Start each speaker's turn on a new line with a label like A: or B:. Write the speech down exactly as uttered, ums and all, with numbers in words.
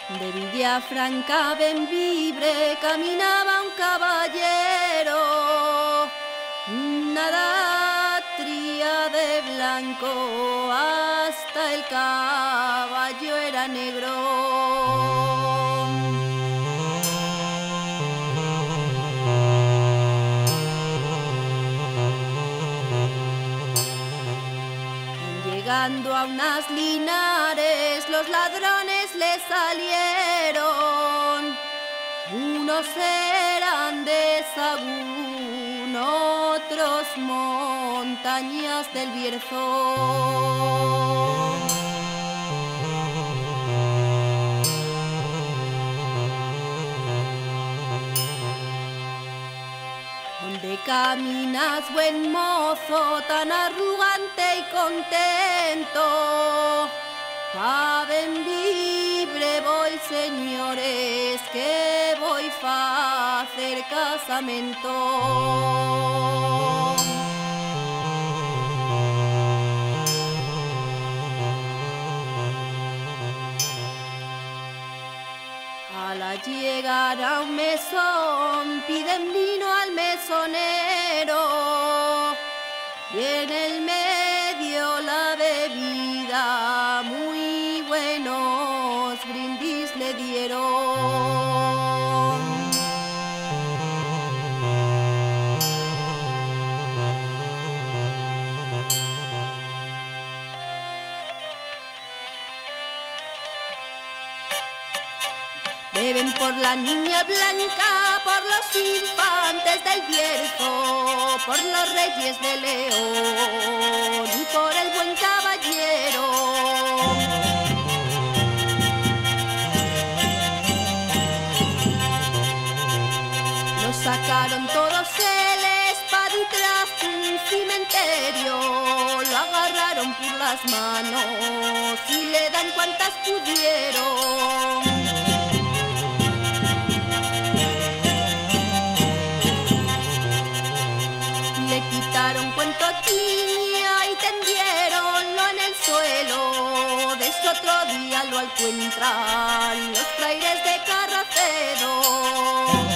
A: De Villafranca Bembibre caminaba un caballero, una datria de blanco, hasta el caballo era negro. Llegando a unas linares, los ladrones le salieron. Unos eran de Sagún, otros montañas del Bierzo. ¿Dónde caminas, buen mozo, tan arrogante y contento? A Bembibre voy, señores, que voy a hacer casamento. Al llegar a un mesón piden vino al mesonero y en el medio la bebida, muy buenos brindis le dieron. Beben por la niña blanca, por los infantes del Bierzo, por los reyes de León y por el buen caballero. Los sacaron todos el espado tras un cementerio, lo agarraron por las manos y le dan cuantas pudieron. Le quitaron cuanto tenía y tendieronlo en el suelo. De ese otro día lo encuentran los frailes de Carracedo.